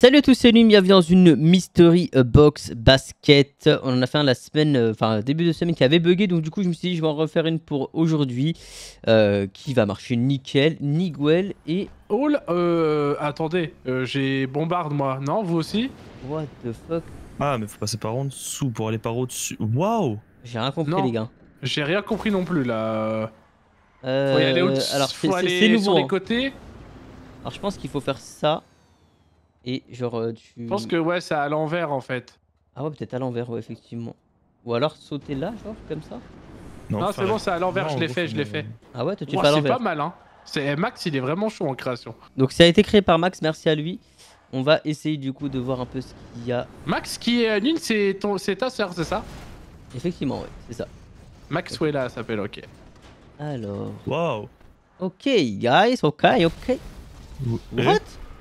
Salut à tous, c'est Num, bienvenue dans une Mystery Box Basket. On en a fait un la semaine, enfin début de semaine qui avait bugué, donc du coup je me suis dit je vais en refaire une pour aujourd'hui qui va marcher nickel, nickel et... Oh là, attendez, j'ai bombarde moi, non vous aussi? What the fuck? Ah mais faut passer par en dessous pour aller par au-dessus. Waouh! J'ai rien compris Non. les gars. J'ai rien compris non plus là. Faut y aller au-dessus, alors faut c'est aller nouveau. sur les Hein. côtés. Alors je pense qu'il faut faire ça et genre tu... Je pense que ouais c'est à l'envers en fait. Ah ouais peut-être à l'envers, ouais effectivement. Ou alors sauter là genre comme ça. Non c'est bon c'est à l'envers, je l'ai fait, Ah ouais toi tu Ouah, fais à c'est l'envers. pas mal hein. Max il est vraiment chaud en création. Donc ça a été créé par Max, merci à lui. On va essayer du coup de voir un peu ce qu'il y a. Max qui est Nune, c'est ta sœur c'est ça? Effectivement ouais, c'est ça. Maxwella elle s'appelle, ok. Alors... Waouh! Ok guys, ok. What?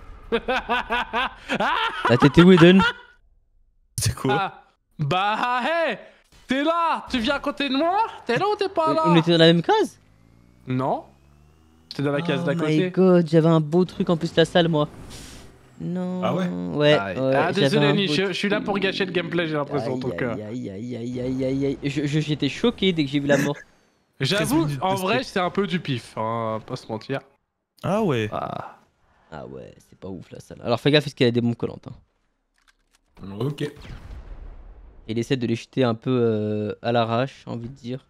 La t'étais où Eden? C'est quoi? Ah, bah hey, t'es là, tu viens à côté de moi? T'es là ou t'es pas là? On était dans la même case? Non. J'étais dans la case d'à Oh côté. my god, j'avais un beau truc en plus la salle moi. Non. Ah ouais? Ouais. Ah j'avais désolé un Ni, beau je suis là pour gâcher le gameplay, j'ai l'impression en tout cas. Aïe. J'étais choqué dès que j'ai vu la mort. J'avoue, 13 minutes en de vrai skate. c'est un peu du pif, hein, pas se mentir. Ah ouais! Ah. Ah ouais, c'est pas ouf la salle. Alors fais gaffe parce qu'il y a des bombes collantes. Hein. Ok. Il essaie de les jeter un peu à l'arrache, j'ai envie de dire.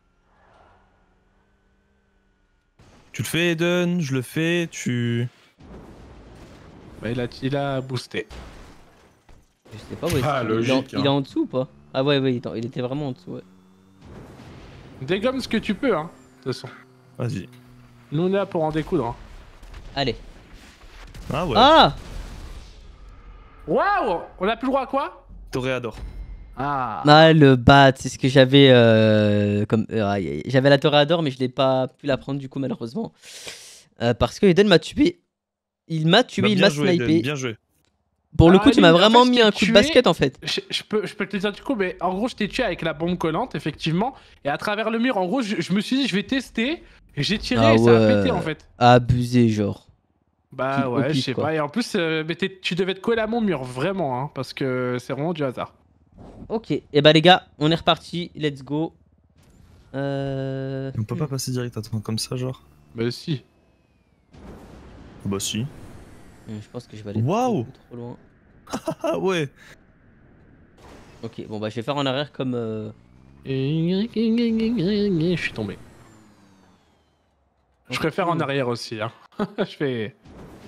Tu le fais Eden, je le fais, tu... Bah il a boosté. Je sais pas où est-ce Ah, qu'il est. logique, Il est hein. en dessous ou pas? Ah ouais, il était vraiment en dessous, ouais. Dégomme ce que tu peux, hein, de toute façon. Vas-y. Nous on est là pour en découdre. Hein. Allez. Ah ouais! Ah! Waouh! On a plus le droit à quoi? Toréador. Ah. Ah, le bat, c'est ce que j'avais comme. J'avais la Toréador, mais je l'ai pas pu la prendre du coup, malheureusement. Parce que Eden m'a tué. Il m'a tué, Bah, il bien m'a joué, Eden, snipé. bien joué. Pour le Alors, coup, tu Aline, m'as en vraiment fait, mis je t'ai un coup de tué. basket en fait. Je peux te le dire du coup, mais en gros je t'ai tué avec la bombe collante, effectivement. Et à travers le mur, en gros, je me suis dit je vais tester. Et j'ai tiré Ah et ça a ouais. pété en fait. Abusé, genre. Bah Au ouais, pif, je sais quoi. pas. Et en plus, mais tu devais te coller à mon mur, vraiment, hein, parce que c'est vraiment du hasard. Ok, et bah les gars, on est reparti, let's go. On peut pas passer direct à toi comme ça, genre? Bah si. Bah si. Je pense que je vais aller Waouh. trop loin. Ah ouais! Ok, bon bah je vais faire en arrière comme... Je suis tombé. Je Ok. préfère en arrière aussi, hein. Je fais...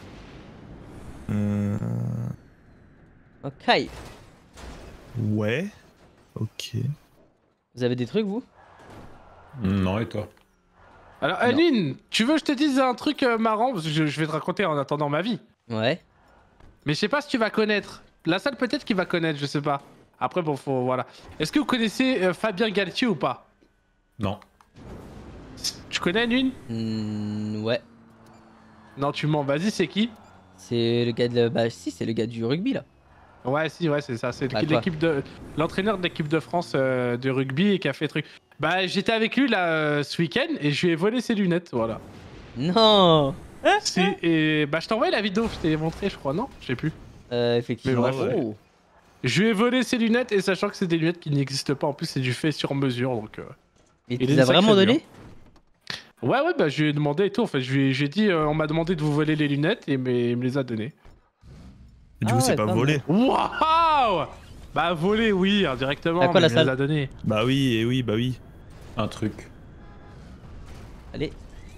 Ok. Ouais. Ok. Vous avez des trucs vous? Non, et toi? Alors, Non. Aline, tu veux que je te dise un truc marrant? Parce que je vais te raconter en attendant ma vie. Ouais. Mais je sais pas si tu vas connaître. La salle peut-être qu'il va connaître, je sais pas. Après bon faut voilà. Est-ce que vous connaissez Fabien Galtier ou pas? Non. Tu connais une? Ouais. Non tu mens, vas-y c'est qui? C'est le gars de... Bah si, c'est le gars du rugby là. Ouais si ouais c'est ça, c'est Bah, quoi? l'équipe de l'entraîneur de l'équipe de France de rugby et qui a fait truc. Bah j'étais avec lui là ce week-end et je lui ai volé ses lunettes, voilà. Non. Et bah je t'ai envoyé la vidéo, je t'ai montré je crois, non? Je sais plus. Effectivement. Mais bref, Oh. Je lui ai volé ses lunettes et sachant que c'est des lunettes qui n'existent pas, en plus c'est du fait sur mesure donc... Et Il tu est les une as vraiment sacrée donné? Ouais, bah je lui ai demandé et tout. En fait, je lui ai dit, on m'a demandé de vous voler les lunettes et il me les a données. Et du Ah coup, c'est ouais, pas pas volé. Waouh! Bah, voler, oui, indirectement. À quoi, mais la il me les salle a données. Bah oui, et oui, bah oui. Un truc. Allez.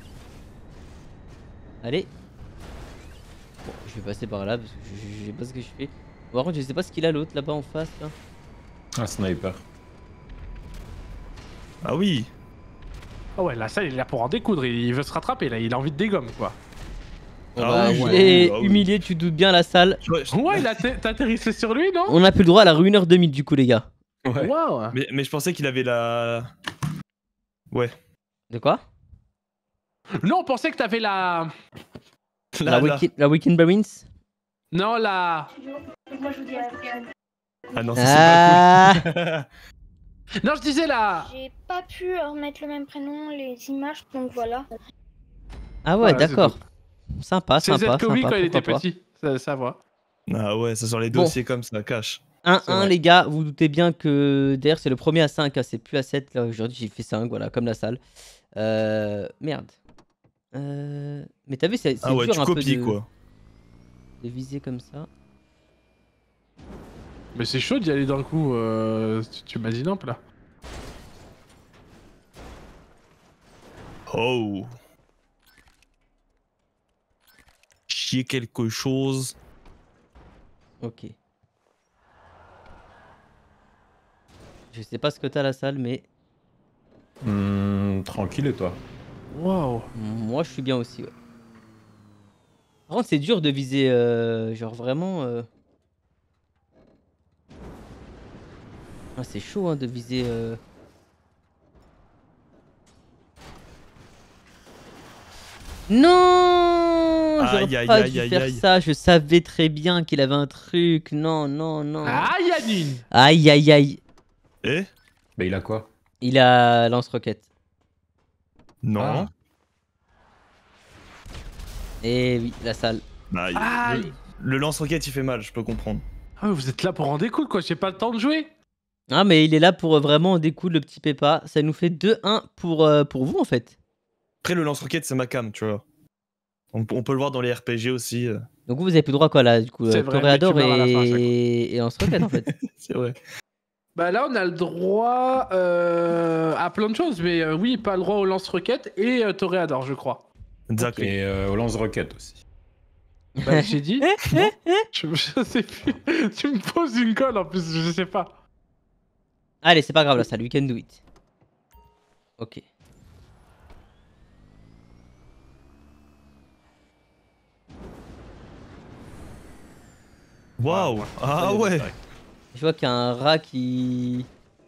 Allez. Bon, je vais passer par là parce que je sais pas ce que je fais. Par contre, je sais pas ce qu'il a l'autre là-bas en face là. Un sniper. Ah oui! Ah ouais, la salle, il est là pour en découdre. Il veut se rattraper, là. Il a envie de dégomme, quoi. Bon, Ah bah, oui, je ouais, l'ai ah oui. humilié, tu te doutes bien la salle. Ouais, il a t'atterrissé sur lui, non? On a plus le droit à la ruineur 2000 du coup les gars. Ouais. Waouh! Mais je pensais qu'il avait la... Ouais. De quoi? Non, on pensait que t'avais la... La Weekend Barons? Non, la... Moi je vous dis Ah non, ça c'est pas Ah. cool. Non, je disais la... j'ai pas pu remettre le même prénom, les images, donc voilà. Ah ouais, Ouais, d'accord. Sympa, C'est sympa, Z Kobe sympa, quand il était pourquoi pas. petit, ça va. Ah ouais, ça sort les Bon. dossiers comme ça, cash. 1-1 C'est vrai. les gars, vous doutez bien que d'ailleurs c'est le premier à 5, hein, c'est plus à 7 là aujourd'hui, j'ai fait 5, voilà, comme la salle. Merde. Mais t'as vu, c'est Ah ouais, dur tu un peu copies de, quoi. de viser comme ça. Mais c'est chaud d'y aller d'un coup. Tu m'as dit non, là. Oh. Chier quelque chose. Ok. Je sais pas ce que t'as la salle, mais Tranquille et toi? Waouh. moi je suis bien aussi. Ouais. Par contre, c'est dur de viser, genre vraiment. Ah, c'est chaud hein, de viser. Non, j'aurais Aïe, aïe, pas aïe, dû aïe, faire aïe. ça. Je savais très bien qu'il avait un truc. Non, non, non. Ah, Yannine. Aïe, aïe, aïe. Eh? Bah il a quoi? Il a lance-roquette. Non. Ah. Et oui, la salle. Bah, Aïe. le lance-roquette il fait mal, je peux comprendre. Ah, mais vous êtes là pour en découdre, quoi. J'ai pas le temps de jouer. Ah, mais il est là pour vraiment découdre le petit Peppa. Ça nous fait 2-1 pour vous en fait. Après, le lance-roquette c'est ma cam, tu vois. On peut le voir dans les RPG aussi. Donc vous avez plus droit quoi là, du coup, C'est vrai, Toréador mais tu meurs à la fin à chaque fois. et lance-roquette en fait. C'est vrai. Bah là, on a le droit à plein de choses, mais oui, pas le droit au lance-roquette et Toréador, je crois. D'accord. Et au lance-roquette aussi. Bah, j'ai dit. Non, je sais plus. Tu me poses une colle en plus, je sais pas. Allez, c'est pas grave la salle, we can do it. Ok. Waouh. Ah ouais. Je vois qu'il y a un rat qui...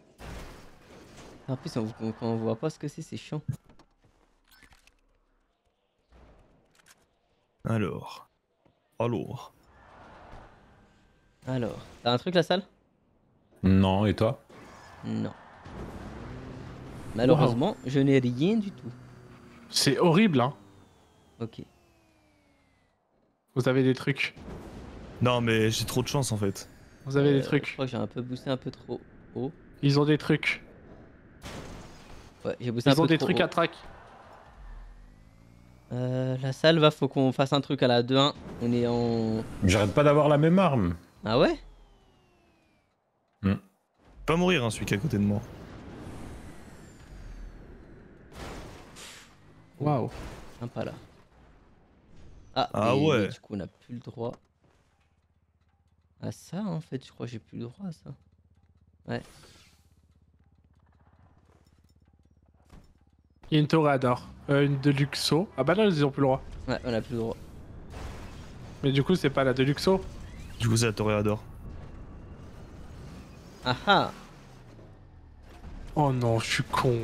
En plus, quand on voit pas ce que c'est chiant. Alors. Alors, t'as un truc la salle? Non, et toi? Non. Malheureusement, je n'ai rien du tout. C'est horrible, hein. Ok. Vous avez des trucs. Non mais j'ai trop de chance en fait. Vous avez des Je trucs. crois que j'ai un peu boosté un peu trop haut. Ils ont des trucs. Ouais, j'ai boosté un Ils ont peu des trop trucs haut. à track. La salle va, faut qu'on fasse un truc à la 2-1. On est en... J'arrête pas d'avoir la même arme. Ah ouais? Pas mourir hein, celui qui est à côté de moi. Waouh. Sympa là. Ah, Ah et ouais. du coup on a plus le droit à ça en fait, je crois que j'ai plus le droit à ça. Ouais. Il y a une Toréador. Une Deluxo. Ah bah là, ils ont plus le droit. Ouais, on a plus le droit. Mais du coup, c'est pas la Deluxo. Du coup c'est la Toréador. Ah ah. Oh non, je suis con.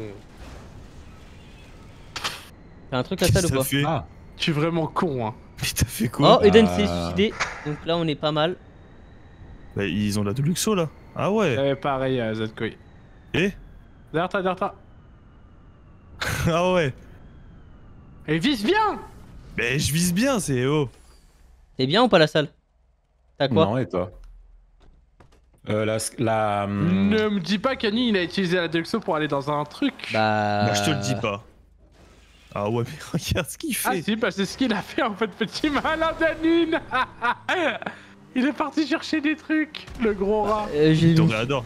T'as un truc la salle ou Ça pas? fait. Ah. Je suis vraiment con, hein. Mais t'as fait quoi? Oh, Eden Ah. s'est suicidé. Donc là on est pas mal. Bah, ils ont de la Deluxo là. Ah ouais. J'avais pareil à Zkoi. Eh? Derrière toi. Ah ouais. Et vise bien. Mais je vise bien, c'est oh. T'es bien ou pas la salle? T'as quoi? Non, et toi? La. Ne me dis pas qu'Annie, il a utilisé la Deluxo pour aller dans un truc. Bah... Bah je te le dis pas. Ah ouais mais regarde ce qu'il Ah fait. si, bah c'est ce qu'il a fait en fait, petit malin d'Anine. Il est parti chercher des trucs, le gros rat. j'ai une... Toréador.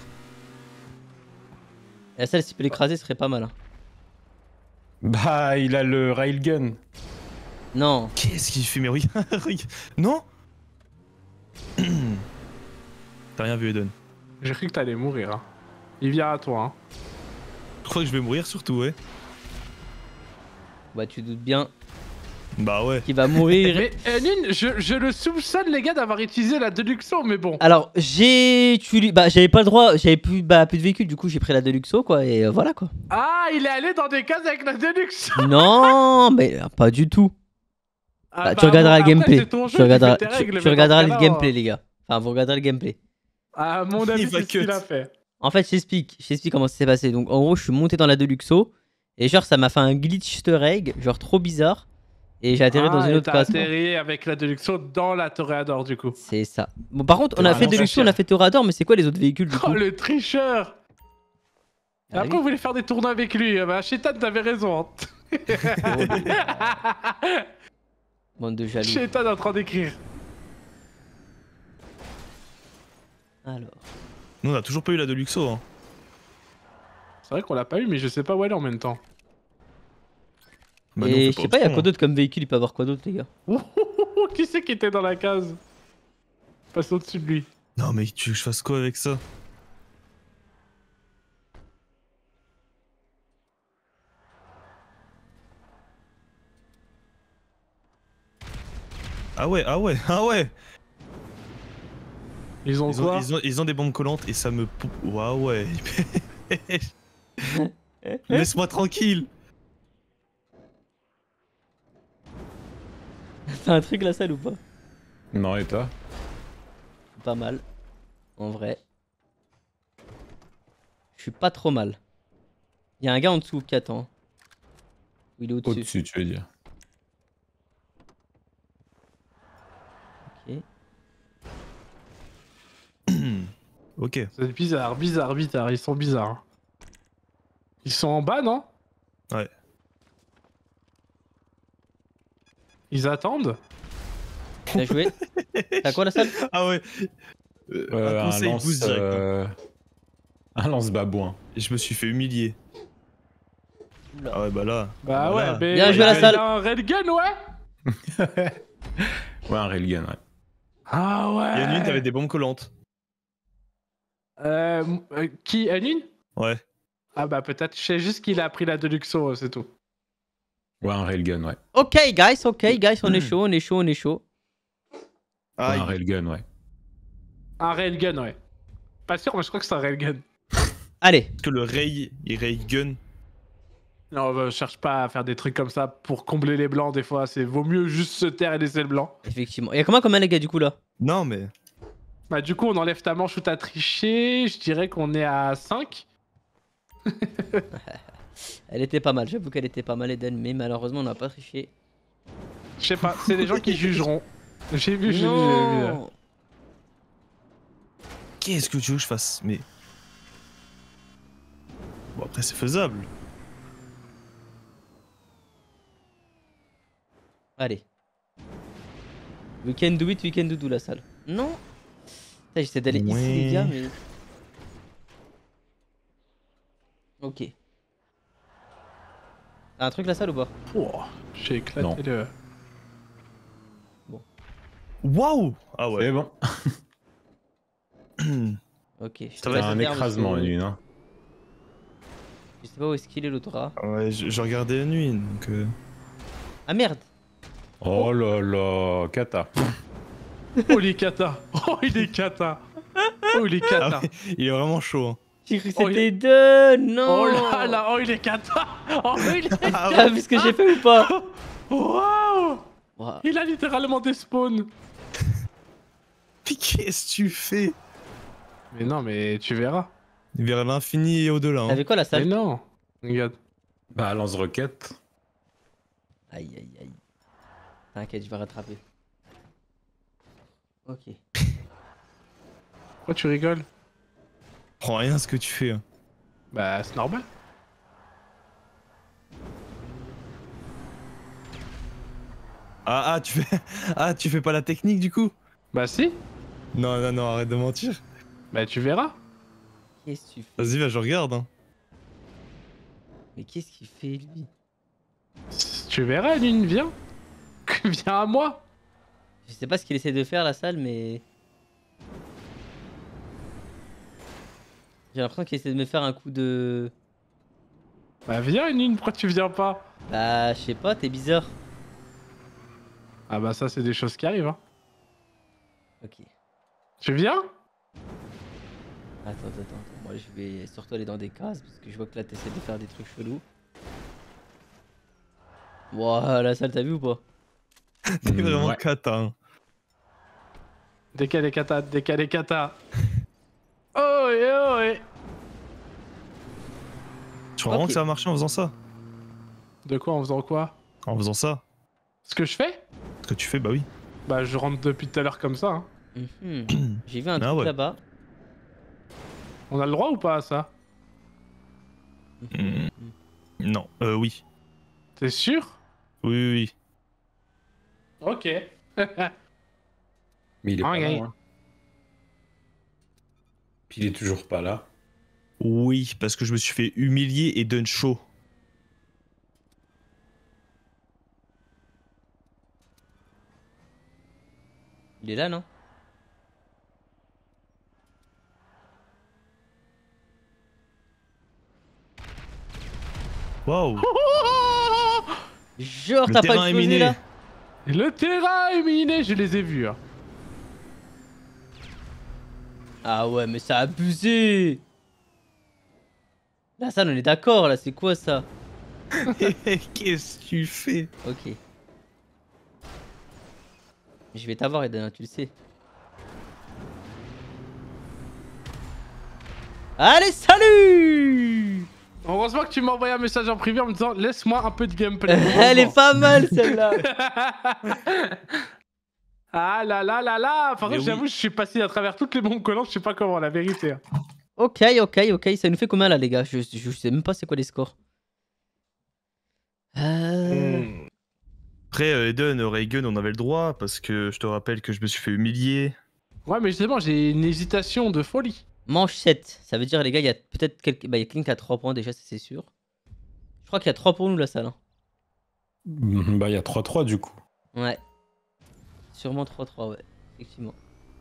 La salle s'il peut l'écraser ce serait pas mal. Hein. Bah, il a le railgun. Non. Qu'est-ce qu'il fait? Mais regarde. Non. T'as rien vu Eden. J'ai cru que t'allais mourir. Hein. Il vient à toi. Hein. Je crois que je vais mourir surtout ouais. Bah tu doutes bien Bah ouais. qu'il va mourir. Mais Anine, je le soupçonne les gars d'avoir utilisé la Deluxo, mais bon. Alors bah j'avais pas le droit, j'avais plus de véhicule, du coup j'ai pris la Deluxo quoi et voilà quoi. Ah, il est allé dans des cases avec la Deluxo. Non mais pas du tout. Ah, Bah, tu regarderas le après, gameplay. c'est ton jeu, Tu regarderas, fais tes règles, tu mais regarderas dans le ce cas-là, gameplay les gars. Enfin vous regarderez le gameplay. À mon avis, Il va c'est ce qu'il cut. a fait. En fait je t'explique comment ça s'est passé. Donc en gros je suis monté dans la Deluxo et genre ça m'a fait un glitch easter egg, genre trop bizarre. Et j'ai atterri dans une et autre t'as case. atterri avec la Deluxo dans la Toréador du coup. C'est ça. Bon, par contre, on a Ah, fait non, Deluxo, ça on a fait Torador, mais c'est quoi les autres véhicules du Oh coup? le tricheur! Et Ah après oui. vous voulez faire des tournois avec lui, bah Chétan t'avais raison. Hein. Bande de jaloux. Chétan est en train d'écrire. Alors. Nous, on a toujours pas eu la Deluxo. Hein. C'est vrai qu'on l'a pas eu mais je sais pas où elle est en même temps. Bah, nous, on Et fait je sais pas, il y a autrement, quoi d'autre comme véhicule? Il peut y avoir quoi d'autre, les gars? Qui c'est qui était dans la case? Passe au-dessus de lui. hein. Non, mais tu veux que je fasse quoi avec ça? Ah ouais, ah ouais, ah ouais! Ils ont quoi? Ils ont des bombes collantes et ça me... Waouh, ouais. Laisse-moi tranquille. T'as un truc la salle ou pas? Non, et toi? Pas mal. En vrai. Je suis pas trop mal. Il y a un gars en dessous qui attend. Ou il est au-dessus? Au-dessus, tu veux dire. Ok. Ok. C'est bizarre, ils sont bizarres. Hein. Ils sont en bas, non? Ouais. Ils attendent? Bien joué. T'as quoi la salle? Ah ouais. Un conseil lance, boost direct. Hein. un lance-babouin. Et je me suis fait humilier. Oula. Ah ouais, bah là. Bah voilà. ouais, mais Bien joué, la il salle. a un railgun, ouais. Ouais, un railgun, ouais. Ah ouais. Il y a une nuit, t'avais des bombes collantes. Qui, Anin? Ouais. Ah bah peut-être, je sais juste qu'il a pris la Deluxo, c'est tout. Ouais, un railgun, ouais. Ok, guys, on est chaud, on est chaud, on est chaud. Ouais, Ah, un railgun, ouais. Un railgun, ouais. Pas sûr, mais je crois que c'est un railgun. Allez. parce que le Ray Gun. Non, bah, cherche pas à faire des trucs comme ça pour combler les blancs des fois, c'est vaut mieux juste se taire et laisser le blanc. Effectivement. Il y a combien les gars du coup là? Non, mais. Bah du coup on enlève ta manche ou t'as triché, je dirais qu'on est à 5. Elle était pas mal, j'avoue qu'elle était pas mal Eden, mais malheureusement on n'a pas triché. Je sais pas, c'est les gens qui jugeront. J'ai vu, j'ai vu. Non. Qu'est-ce que tu veux que je fasse? Mais. Bon, après, c'est faisable. Allez. We can do it, we can do la salle. Non. Putain, j'essaie d'aller ici les gars, mais... Ok. T'as un truc la salle ou pas? Oh, j'ai éclaté Non. le... Waouh! Ah ouais. C'est bon. Ok. Je te Ça va laisse T'as un faire, écrasement, parce que une, hein. Je sais pas où est-ce qu'il est l'autre rat. Ouais, je regardais la nuit, donc. Ah merde. Oh là là, Kata. Oh les kata. Oh il est kata. Oh il est kata. Ah ouais, il est vraiment chaud. Hein. J'ai cru que Oh, c'était deux. Non. Oh là là, oh il est kata. Oh il est... Ah T'as vu ce que j'ai fait ou pas? Waouh. Ouah. Il a littéralement des spawns. Mais qu'est-ce que tu fais? Mais non, mais tu verras. Vers l'infini et au-delà. Hein. T'avais quoi la Mais salle? non. Regarde. Bah, lance-roquette. Aïe aïe aïe. T'inquiète, je vais rattraper. Ok. Pourquoi tu rigoles? Prends rien ce que tu fais. Hein. Bah c'est normal. Ah, tu fais pas la technique du coup? Bah si. Non, non, non, arrête de mentir. Bah tu verras. Qu'est-ce que tu fais? Vas-y, va, je regarde. Hein. Mais qu'est-ce qu'il fait lui? Tu verras, Lune, viens. Viens à moi. Je sais pas ce qu'il essaie de faire la salle, mais... J'ai l'impression qu'il essaie de me faire un coup de... Bah viens, Lune, pourquoi tu viens pas? Bah, je sais pas, t'es bizarre. Ah bah ça c'est des choses qui arrivent, hein. Ok. Tu viens? Attends. Moi, je vais surtout aller dans des cases, parce que je vois que là, t'essaies de faire des trucs chelous. Wouah, la salle, t'as vu ou pas? T'es vraiment Ouais. cata. Hein. Décalé kata, décalé kata. Oh et oh et. Tu crois vraiment Ok. que ça va marcher en faisant ça? De quoi, en faisant quoi? En faisant ça? Ce que je fais? Ce que tu fais, bah oui. Bah je rentre depuis tout à l'heure comme ça. Hein. J'ai vu un Ah truc ouais. là-bas. On a le droit ou pas à ça? Non, oui. T'es sûr? Oui, oui, oui. Ok. Mais il est pas Ok. là. Hein. Puis il est toujours pas là. Oui, parce que je me suis fait humilier et dun chaud. Il est là, non? Waouh. Genre, Le t'as pas terrain est explosé miné. là? Le terrain est miné, je les ai vus. Hein. Ah ouais, mais ça a abusé. Là, ça, on est d'accord, là, c'est quoi ça? Qu'est-ce que tu fais? Ok. Je vais t'avoir, Eden, tu le sais. Allez, salut! Heureusement que tu m'as envoyé un message en privé en me disant laisse-moi un peu de gameplay. Elle est pas mal, celle-là. Ah là là là là. Par Mais contre, oui. j'avoue, je suis passé à travers toutes les bombes collantes, je sais pas comment, la vérité. Hein. Ok, ok. Ça nous fait combien, là, les gars? Je sais même pas c'est quoi les scores. Après, Eden, Reagan, on avait le droit, parce que je te rappelle que je me suis fait humilier. Ouais, mais justement, j'ai une hésitation de folie. Manche 7. Ça veut dire, les gars, il y a peut-être quelques... Bah, il y a quelqu'un qui a 3 points déjà, ça c'est sûr. Je crois qu'il y a 3 pour nous, la salle. Hein. Bah il y a 3-3 du coup. Ouais. Sûrement 3-3, ouais. Effectivement.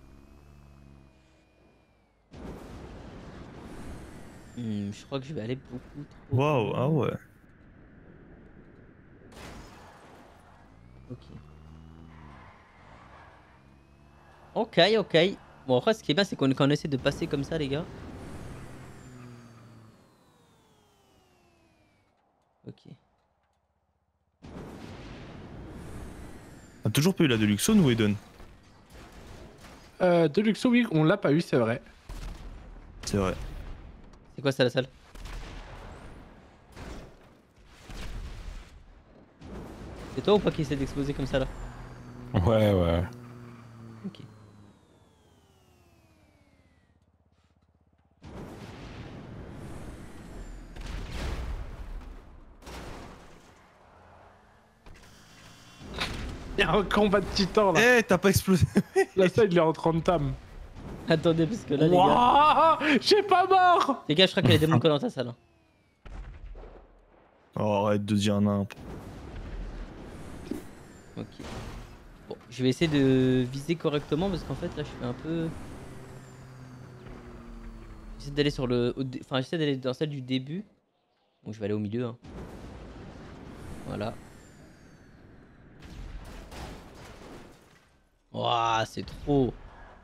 Je crois que je vais aller beaucoup trop. Waouh, ah ouais. Ok. Bon, après, ce qui est bien, c'est qu'on quand on essaie de passer comme ça, les gars. Ok. T'as toujours pas eu la Deluxon ou Eden? Deluxo, oui, on l'a pas eu, c'est vrai. C'est vrai. C'est quoi ça, la salle? C'est toi ou pas qui essaie d'exploser comme ça, là? Ouais. Ok. Il y a un combat de titans là. Eh, t'as pas explosé. Là, ça, il est en train de tam. Attendez, parce que là, les gars. Wouah, j'ai pas mort. Les gars, je crois qu'il y a des démons dans ta salle. Hein. Oh, arrête de dire nimp. Ok. Bon, je vais essayer de viser correctement parce qu'en fait, là, je suis un peu. J'essaie d'aller sur le. Enfin, j'essaie d'aller dans celle du début. Donc, je vais aller au milieu. Hein. Voilà. Ouah, c'est trop.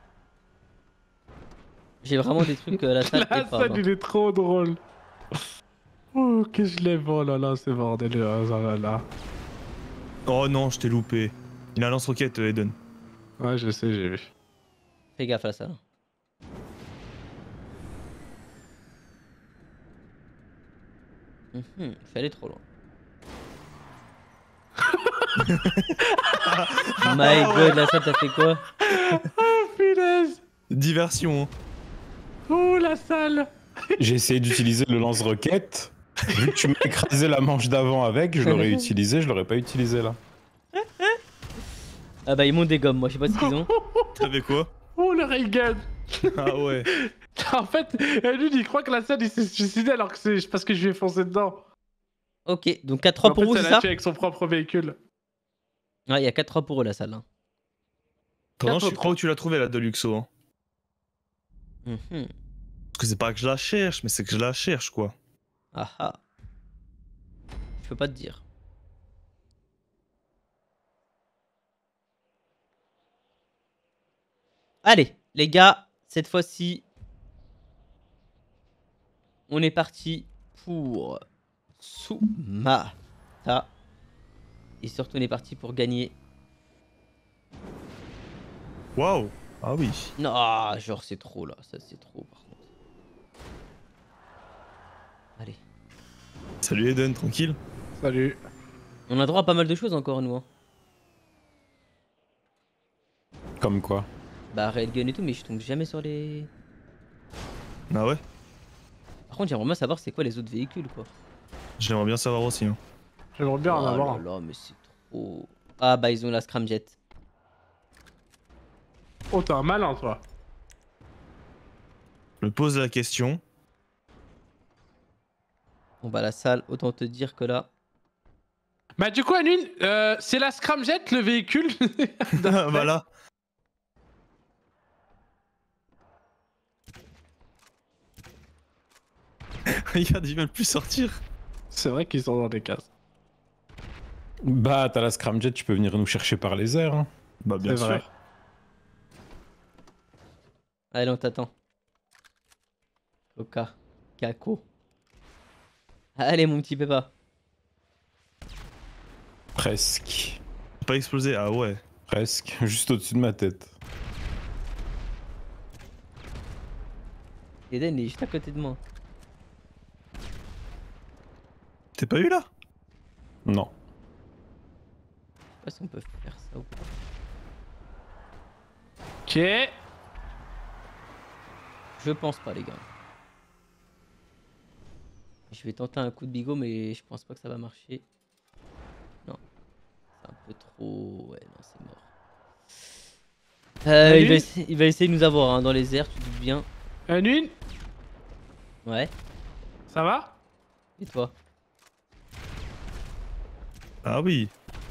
J'ai vraiment des trucs la salle La est pas. scène, il est trop drôle. Oh, que je l'aime. Oh là là, c'est bordel. Oh là là. Oh non, je t'ai loupé. Il a un lance-roquette, Eden. Ouais, je sais, j'ai vu. Fais gaffe à ça. Je suis allé trop loin. My god, la salle, t'as fait quoi? Oh, punaise. Diversion. Hein. Oh, la salle. J'ai essayé d'utiliser le lance-roquette. Vu que tu m'as écrasé la manche d'avant avec, je l'aurais utilisé, je l'aurais pas utilisé là. Ah bah ils m'ont des gommes, moi je sais pas ce qu'ils ont. T'avais quoi? Oh, le Reagan. Ah ouais. En fait, lui, il croit que la salle, il s'est suicidé alors que c'est parce que je lui ai foncé dedans. Ok, donc 4-3 pour En vous, fait, c'est ça l'a ça? tué avec son propre véhicule. Ouais, il y a 4-3 pour eux la salle. Hein. Pendant, je sais 4-3. pas où tu l'as trouvé la Deluxo. Hein. Mhm. Parce que c'est pas que je la cherche, mais c'est que je la cherche quoi. Ah ah. Je peux pas te dire. Allez, les gars, cette fois-ci, on est parti pour Sumata. Et surtout, on est parti pour gagner. Waouh. Ah oui. Non, genre c'est trop là, ça c'est trop par contre. Allez. Salut Eden, tranquille. Salut. On a droit à pas mal de choses encore, nous. Hein. Comme quoi? Bah, Railgun et tout, mais je tombe jamais sur les. Ah ouais? Par contre, j'aimerais bien savoir c'est quoi les autres véhicules, quoi. J'aimerais bien savoir aussi. Hein. J'aimerais bien en Oh avoir. là là, mais c'est trop. Ah, bah, ils ont la scramjet. Oh, t'es un malin, toi. Je me pose la question. Bon, bah, la salle, autant te dire que là. Bah, du coup, Anune, c'est la scramjet, le véhicule. Voilà. Regarde, ils veulent plus sortir. C'est vrai qu'ils sont dans des cases. Bah, t'as la scramjet, tu peux venir nous chercher par les airs. Hein. Bah, bien C'est sûr. vrai. Allez, on t'attend. Coca. Caco. Allez, mon petit Péppa. Presque. Pas explosé, ah ouais. Presque. Juste au-dessus de ma tête. Eden, il est juste à côté de moi. T'es pas eu là? Non. Je sais pas si on peut faire ça ou pas. Ok. Je pense pas, les gars. Je vais tenter un coup de bigot, mais je pense pas que ça va marcher. Non. C'est un peu trop. Ouais, non, c'est mort. Il va essayer de nous avoir hein, dans les airs, tu te doutes bien. Anune, Ouais. ça va? Et toi? Ah oui.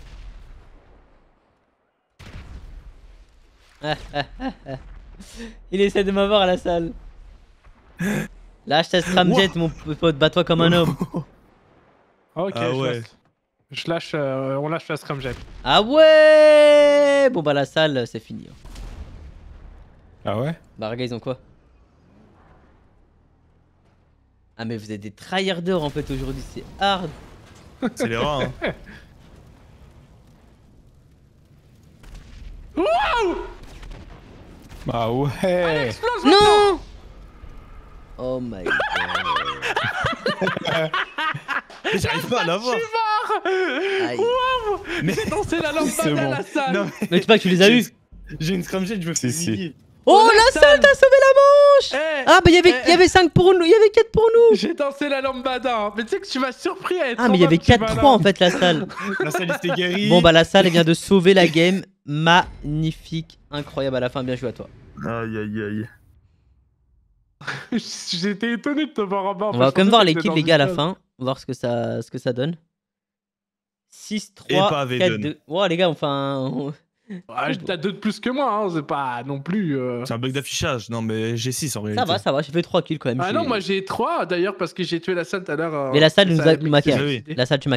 Il essaie de m'avoir à la salle. Lâche ta scramjet, mon pote, bats-toi comme un homme. Ok, Ah je ouais. laisse. Je lâche, on lâche la scramjet. Ah ouais. Bon bah la salle, c'est fini. Ah ouais? Bah regarde, ils ont quoi? Ah mais vous êtes des tryharders en fait aujourd'hui, c'est hard. C'est les rats, hein. Ah ouais! Explose Non. Oh my god. Mais j'arrive pas à l'avoir. Aïe. Waouh! Mais- J'ai dansé la lampe C'est à bon. la salle! Non, Mais tu pas que tu les as eu? j'ai une scramjet, je me fais Si, si. humilier. Oh la salle, t'as sauvé la manche. Eh, Ah bah il y avait 5 pour nous, il y avait 4 pour nous. j'ai dansé la lambada, mais tu sais que tu m'as surpris à être Ah mais il y avait 4-3 en fait la salle. La salle était guérie. Bon bah la salle elle vient de sauver la game. Magnifique, incroyable à la fin, bien joué à toi. Aïe aïe aïe. J'étais étonné de te voir en bas. On va quand même voir les kills les gars à la fin, voir ce que ça donne. 6, 3, pas 4, Vedan. 2. Wow les gars, enfin... T'as 2 de plus que moi, hein, c'est pas non plus. C'est un bug d'affichage. Non, mais j'ai 6 en réalité. Ça va, j'ai fait 3 kills quand même. Ah non, moi j'ai 3 d'ailleurs parce que j'ai tué la salle tout à l'heure. Mais la salle nous ça a maqué. oui. La salle tu m'as